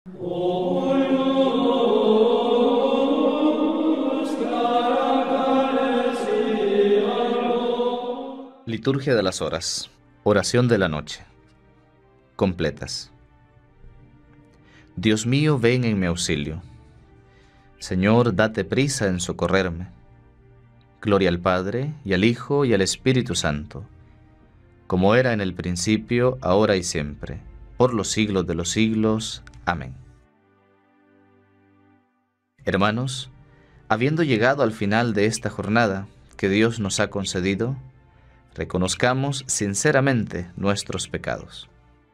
Liturgia de las horas. Oración de la noche. Completas. Dios mío, ven en mi auxilio. Señor, date prisa en socorrerme. Gloria al Padre, y al Hijo, y al Espíritu Santo, como era en el principio, ahora y siempre, por los siglos de los siglos. Amén. Hermanos, habiendo llegado al final de esta jornada que Dios nos ha concedido, reconozcamos sinceramente nuestros pecados.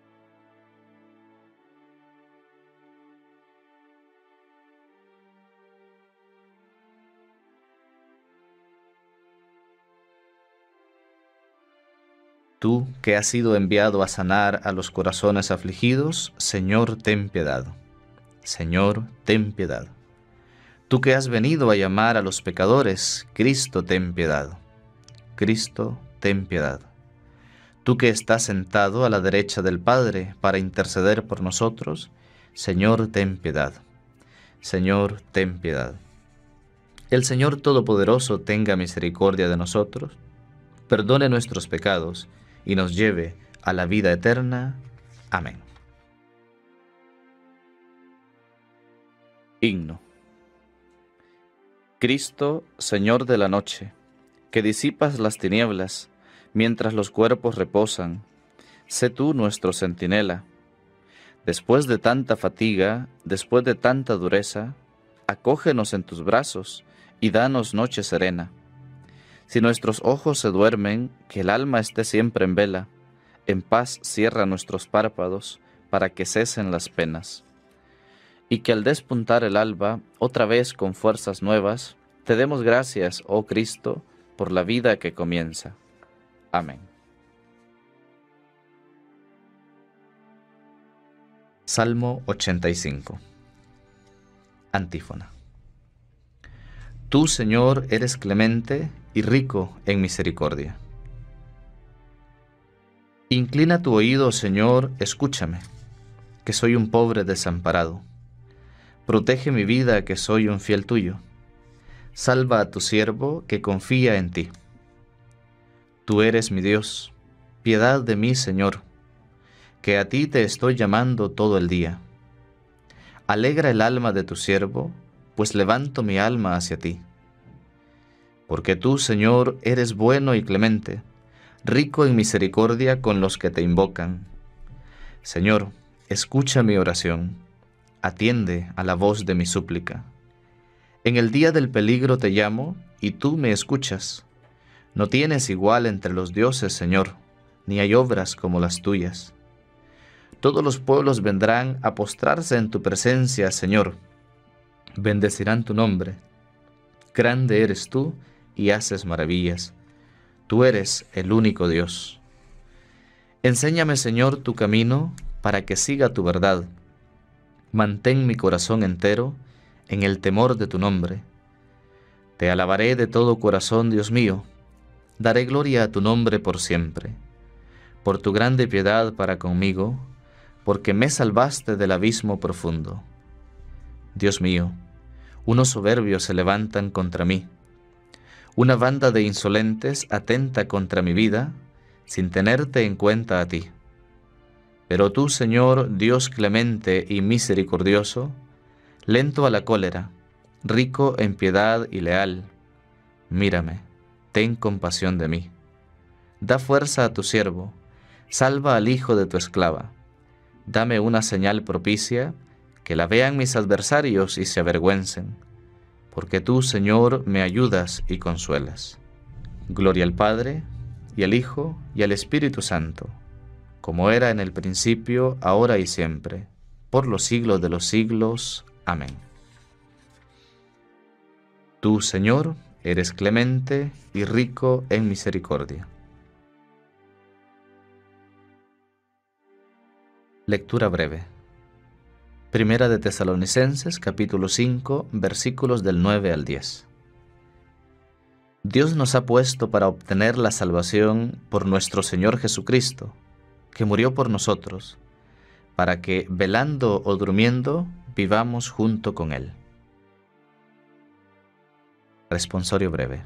Tú, que has sido enviado a sanar a los corazones afligidos, Señor, ten piedad. Señor, ten piedad. Tú que has venido a llamar a los pecadores, Cristo, ten piedad. Cristo, ten piedad. Tú que estás sentado a la derecha del Padre para interceder por nosotros, Señor, ten piedad. Señor, ten piedad. El Señor Todopoderoso tenga misericordia de nosotros, perdone nuestros pecados y nos lleve a la vida eterna. Amén. Himno. Cristo, Señor de la noche, que disipas las tinieblas mientras los cuerpos reposan, sé tú nuestro centinela. Después de tanta fatiga, después de tanta dureza, acógenos en tus brazos y danos noche serena. Si nuestros ojos se duermen, que el alma esté siempre en vela, en paz cierra nuestros párpados para que cesen las penas. Y que al despuntar el alba, otra vez con fuerzas nuevas, te demos gracias, oh Cristo, por la vida que comienza. Amén. Salmo 85. Antífona. Tú, Señor, eres clemente y rico en misericordia. Inclina tu oído, Señor, escúchame, que soy un pobre desamparado. Protege mi vida, que soy un fiel tuyo. Salva a tu siervo, que confía en ti. Tú eres mi Dios, piedad de mí, Señor, que a ti te estoy llamando todo el día. Alegra el alma de tu siervo, pues levanto mi alma hacia ti. Porque tú, Señor, eres bueno y clemente, rico en misericordia con los que te invocan. Señor, escucha mi oración, atiende a la voz de mi súplica. En el día del peligro te llamo, y tú me escuchas. No tienes igual entre los dioses, Señor, ni hay obras como las tuyas. Todos los pueblos vendrán a postrarse en tu presencia, Señor. Bendecirán tu nombre. Grande eres tú y haces maravillas. Tú eres el único Dios. Enséñame, Señor, tu camino para que siga tu verdad. Mantén mi corazón entero en el temor de tu nombre. Te alabaré de todo corazón, Dios mío. Daré gloria a tu nombre por siempre. Por tu grande piedad para conmigo, porque me salvaste del abismo profundo. Dios mío, unos soberbios se levantan contra mí. Una banda de insolentes atenta contra mi vida, sin tenerte en cuenta a ti. Pero tú, Señor, Dios clemente y misericordioso, lento a la cólera, rico en piedad y leal, mírame, ten compasión de mí. Da fuerza a tu siervo, salva al hijo de tu esclava. Dame una señal propicia, que la vean mis adversarios y se avergüencen, porque tú, Señor, me ayudas y consuelas. Gloria al Padre, y al Hijo, y al Espíritu Santo, como era en el principio, ahora y siempre, por los siglos de los siglos. Amén. Tú, Señor, eres clemente y rico en misericordia. Lectura breve. Primera de Tesalonicenses, capítulo 5, versículos del 9 al 10. Dios nos ha puesto para obtener la salvación por nuestro Señor Jesucristo, que murió por nosotros, para que, velando o durmiendo, vivamos junto con Él. Responsorio breve.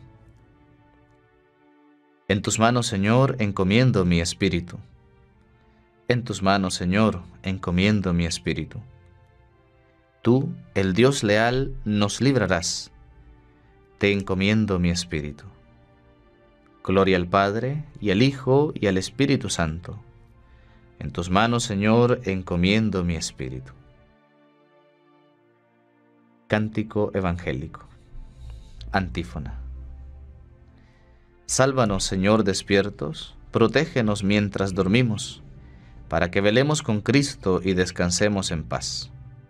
En tus manos, Señor, encomiendo mi espíritu. En tus manos, Señor, encomiendo mi espíritu. Tú, el Dios leal, nos librarás. Te encomiendo mi espíritu. Gloria al Padre, y al Hijo, y al Espíritu Santo. En tus manos, Señor, encomiendo mi espíritu. Cántico evangélico. Antífona. Sálvanos, Señor, despiertos, protégenos mientras dormimos, para que velemos con Cristo y descansemos en paz.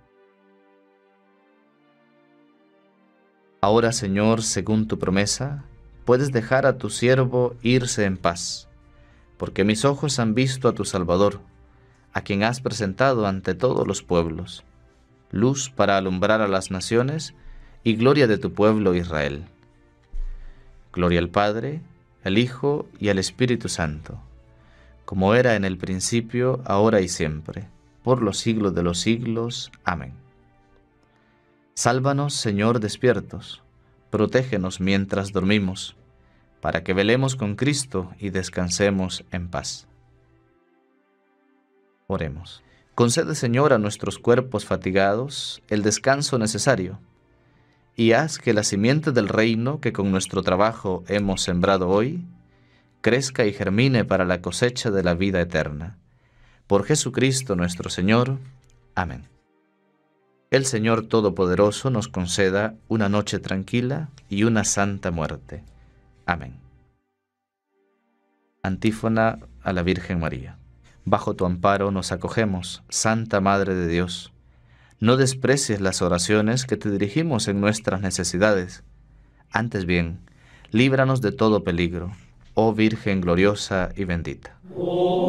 Ahora, Señor, según tu promesa, puedes dejar a tu siervo irse en paz, porque mis ojos han visto a tu Salvador, a quien has presentado ante todos los pueblos, luz para alumbrar a las naciones y gloria de tu pueblo Israel. Gloria al Padre, al Hijo y al Espíritu Santo, como era en el principio, ahora y siempre, por los siglos de los siglos. Amén. Sálvanos, Señor, despiertos, protégenos mientras dormimos, para que velemos con Cristo y descansemos en paz. Oremos. Concede, Señor, a nuestros cuerpos fatigados el descanso necesario, y haz que la simiente del reino que con nuestro trabajo hemos sembrado hoy, crezca y germine para la cosecha de la vida eterna. Por Jesucristo nuestro Señor. Amén. El Señor Todopoderoso nos conceda una noche tranquila y una santa muerte. Amén. Antífona a la Virgen María. Bajo tu amparo nos acogemos, Santa Madre de Dios. No desprecies las oraciones que te dirigimos en nuestras necesidades. Antes bien, líbranos de todo peligro, oh Virgen gloriosa y bendita.